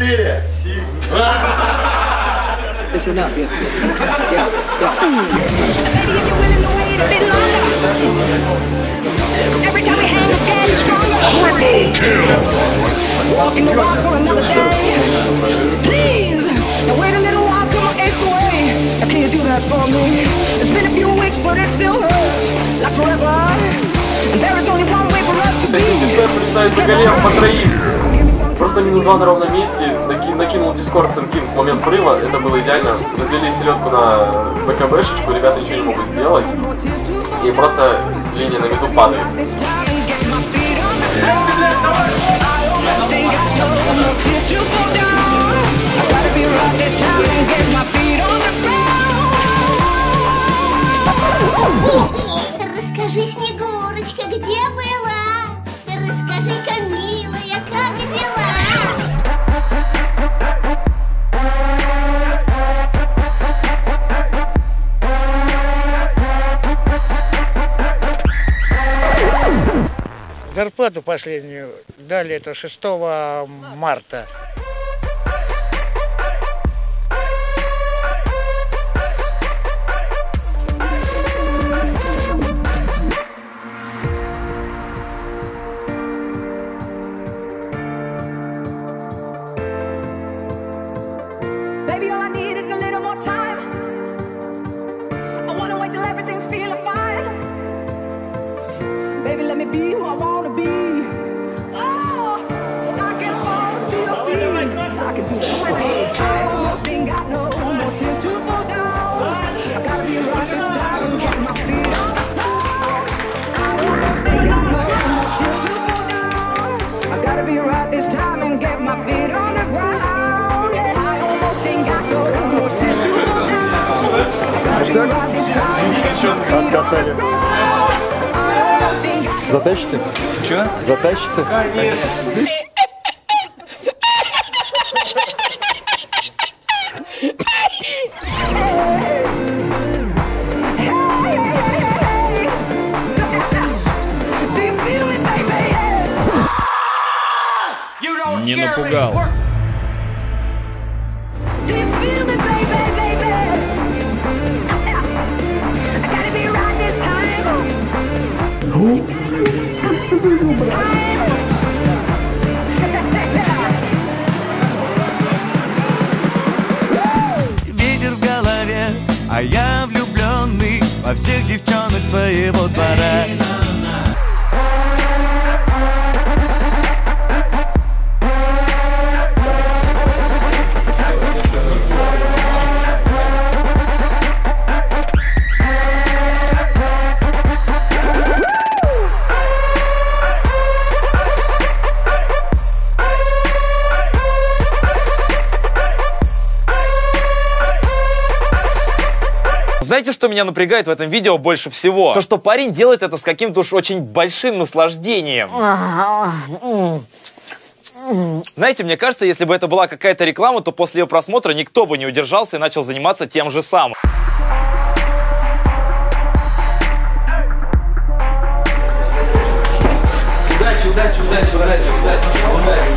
4. Listen up, yeah. Every time we hang, it's getting stronger. Triple kill. Walking the walk for another day. Please, now wait a little while till my aches away. Now can you do that for me? It's been a few weeks, but it still hurts like forever. And there is only one way for us to be. Просто минус 2 на ровном месте, накинул дискорд синкин в момент прыва, это было идеально. Развели селедку на БКБшечку, ребята ничего не могут сделать. И просто линия на виду падает. Расскажи, Снегурочка, где была? Расскажи-ка, милая, как дела? Зарплату последнюю дали, это 6 марта. Baby, all I need is a little more time. I wanna wait till everything's feeling fine. Baby, let me be who I wanna be. Oh, so I can fall to your feet. I can do that. I almost ain't got no more tears to fall down. I gotta be right this time and get my feet on the ground. I almost ain't got no more tears to fall down. I gotta be right this time and get my feet on the ground. Откатали. Затащите? Че? Затащите? Конечно. Не напугал. Ветер в голове, а я влюбленный во всех девчонок своего двора. Знаете, что меня напрягает в этом видео больше всего? То, что парень делает это с каким-то уж очень большим наслаждением. Знаете, мне кажется, если бы это была какая-то реклама, то после ее просмотра никто бы не удержался и начал заниматься тем же самым. Удачи, удачи, удачи, удачи, удачи, удачи.